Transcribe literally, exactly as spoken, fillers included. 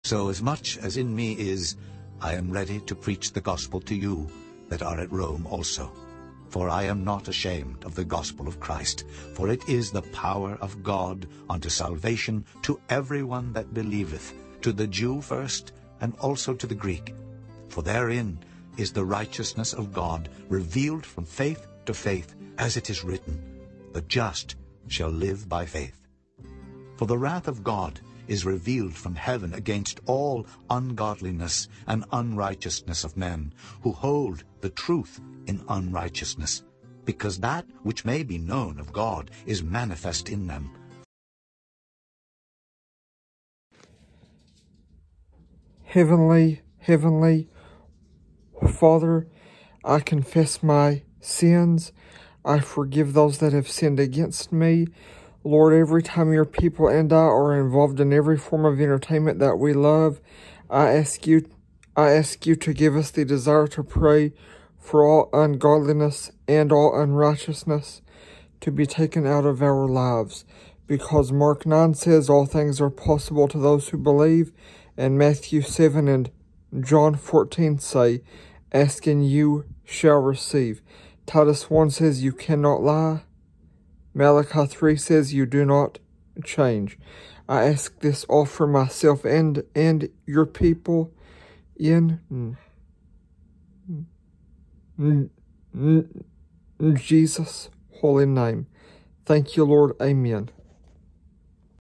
So as much as in me is, I am ready to preach the gospel to you that are at Rome also. For I am not ashamed of the gospel of Christ, for it is the power of God unto salvation to everyone that believeth, to the Jew first, and also to the Greek. For therein is the righteousness of God revealed from faith to faith, as it is written, the just shall live by faith. For the wrath of God is revealed from heaven against all ungodliness and unrighteousness of men, who hold the truth in unrighteousness, because that which may be known of God is manifest in them. Heavenly, Heavenly Father, I confess my sins. I forgive those that have sinned against me. Lord, every time your people and I are involved in every form of entertainment that we love, I ask you, I ask you to give us the desire to pray for all ungodliness and all unrighteousness to be taken out of our lives. Because Mark nine says all things are possible to those who believe, and Matthew seven and John fourteen say, ask and you shall receive. Titus one says you cannot lie. Malachi three says you do not change. I ask this all for myself and, and your people in Jesus' holy name. Thank you, Lord. Amen.